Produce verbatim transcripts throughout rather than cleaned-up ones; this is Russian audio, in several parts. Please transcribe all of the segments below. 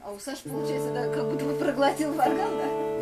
А у Саши получается, да, как будто бы проглотил орган, да?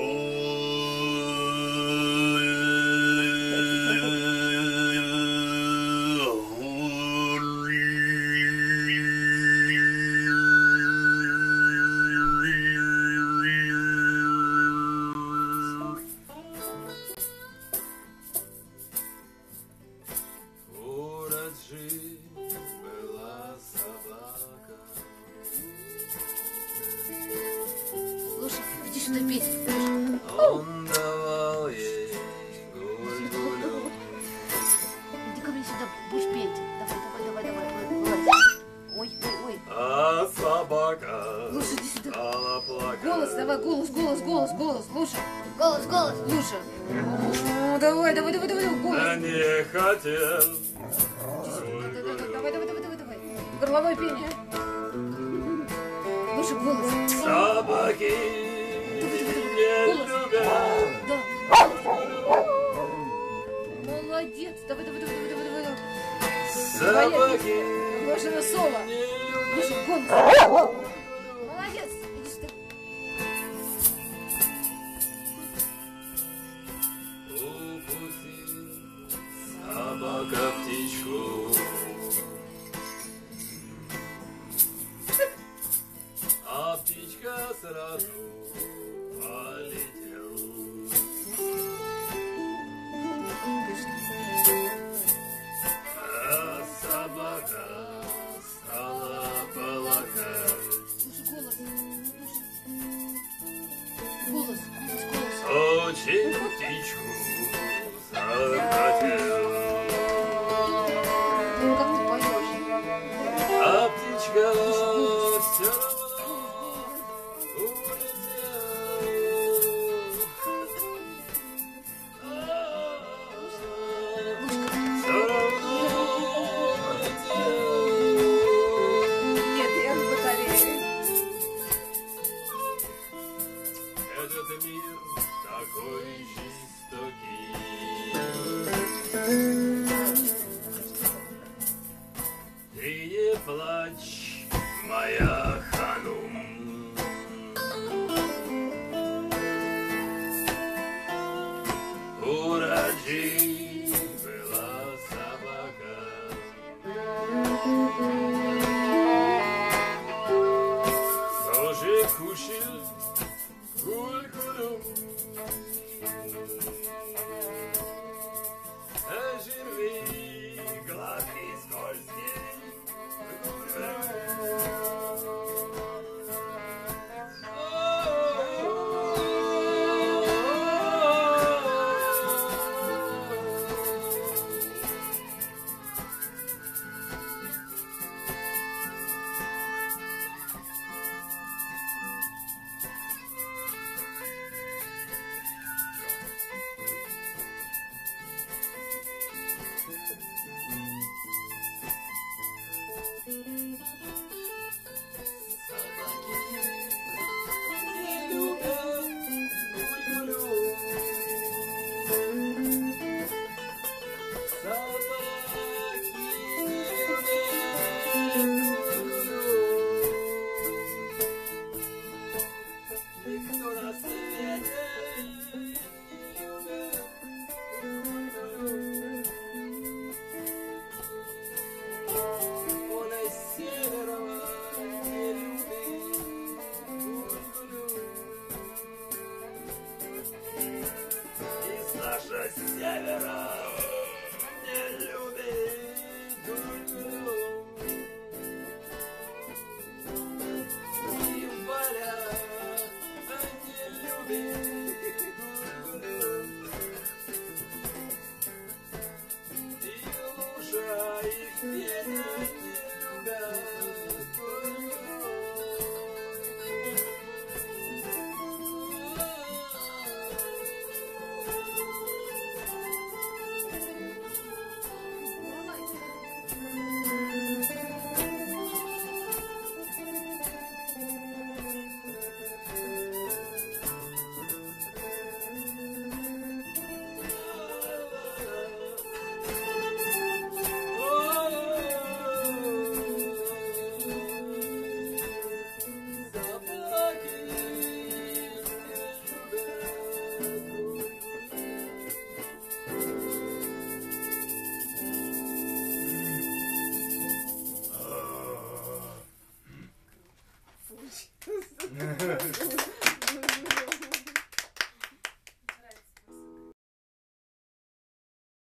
Слушай, иди сюда петь. Он давал ей гуль-гулю. Иди ко мне сюда, будешь петь. Давай, давай, давай, давай. Ой, ой, ой. А собака Слушай, иди сюда. стала плакать. Голос, давай, голос, голос, голос, голос, слушай. Голос, голос. Слушай. Ну, давай, давай, давай, давай, голос. Я не хотел. Давай, давай, давай, давай, давай. Горловое пение. Слушай, голос. Собаки не Голос. любят. Да. Молодец. Давай, давай, давай, давай, давай, давай. Собаки Ложина соло. не любят. Слушай, голос. Молодец. Иди сюда. Упустил собака птичку. А птичка сразу полетела. А собака стала плакать. Слушай, голос. Голос, голос, голос. Очень птичку захотел. Ну, как ты поешь? А птичка все равно улетела. Все равно улетела. Нет, я в батарее. Этот мир такой жестокий. Ты не плачь, моя ханум. У Раджи была собака. Тоже кушал гуль-гулю. А жирный, гладкий, скользкий. Севера не любит гуль-гулю. И Валя не любит гуль-гулю. И Луша, и Федя не любят гуль-гулю. Давай.